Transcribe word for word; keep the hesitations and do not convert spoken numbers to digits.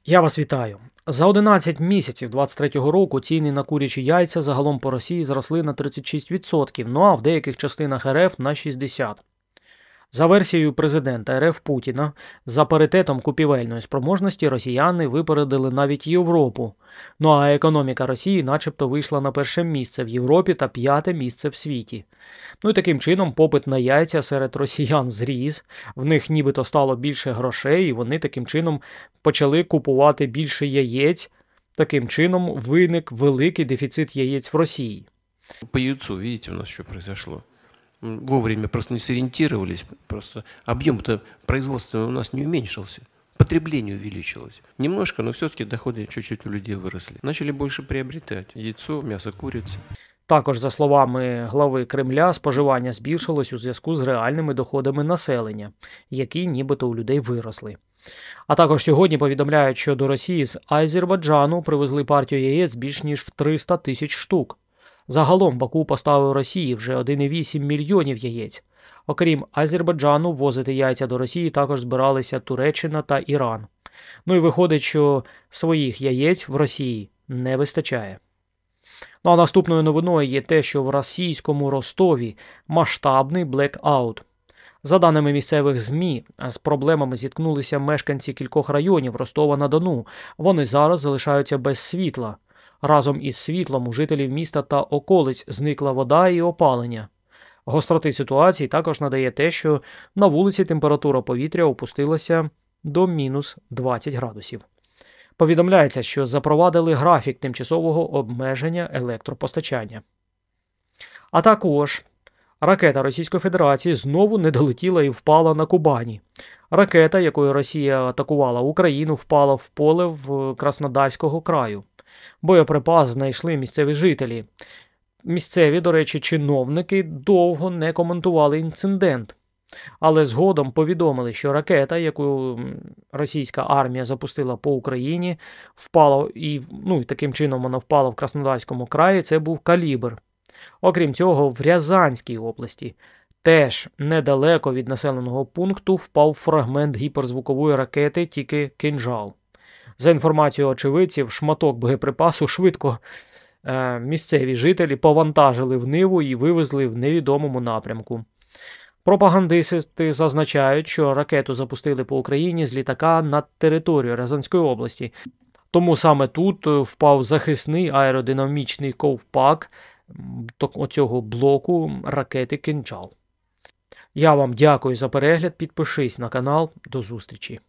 Я вас вітаю. За одинадцять місяців двадцять третього року ціни на курячі яйця загалом по Росії зросли на тридцять шість відсотків, ну а в деяких частинах РФ на шістдесят відсотків. За версією президента РФ Путіна, за паритетом купівельної спроможності росіяни випередили навіть Європу. Ну а економіка Росії начебто вийшла на перше місце в Європі та п'яте місце в світі. Ну і таким чином попит на яйця серед росіян зріс, в них нібито стало більше грошей і вони таким чином почали купувати більше яєць. Таким чином виник великий дефіцит яєць в Росії. По яйцу, видите, у нас что произошло? Вовремя просто не сориентировались, просто объем-то производства у нас не уменьшился, потребление увеличилось. Немножко, но все-таки доходы чуть-чуть у людей выросли. Начали больше приобретать яйцо, мясо курицы. Також, за словами глави Кремля, споживання збільшилось у зв'язку з реальними доходами населення, які нібито у людей виросли. А також сьогодні повідомляють, що до Росії з Азербайджану привезли партію яєць більш ніж в триста тисяч штук. Загалом Баку поставив Росії вже один цілих вісім мільйонів яєць. Окрім Азербайджану, ввозити яйця до Росії також збиралися Туреччина та Іран. Ну і виходить, що своїх яєць в Росії не вистачає. Ну а наступною новиною є те, що в російському Ростові масштабний блекаут. За даними місцевих ЗМІ, з проблемами зіткнулися мешканці кількох районів Ростова-на-Дону. Вони зараз залишаються без світла. Разом із світлом у жителів міста та околиць зникла вода і опалення. Гостроти ситуації також надає те, що на вулиці температура повітря опустилася до мінус двадцять градусів. Повідомляється, що запровадили графік тимчасового обмеження електропостачання. А також ракета Російської Федерації знову не долетіла і впала на Кубані. Ракета, якою Росія атакувала Україну, впала в поле в Краснодарського краю. Боєприпас знайшли місцеві жителі. Місцеві, до речі, чиновники довго не коментували інцидент. Але згодом повідомили, що ракета, яку російська армія запустила по Україні, впала і, ну, і таким чином вона впала в Краснодарському краї, це був калібр. Окрім цього, в Рязанській області теж недалеко від населеного пункту впав фрагмент гіперзвукової ракети, тільки «Кинжал». За інформацією очевидців, шматок боєприпасу швидко е, місцеві жителі повантажили в Ниву і вивезли в невідомому напрямку. Пропагандисти зазначають, що ракету запустили по Україні з літака над територією Рязанської області. Тому саме тут впав захисний аеродинамічний ковпак оцього блоку ракети «Кинжал». Я вам дякую за перегляд, підпишись на канал, до зустрічі.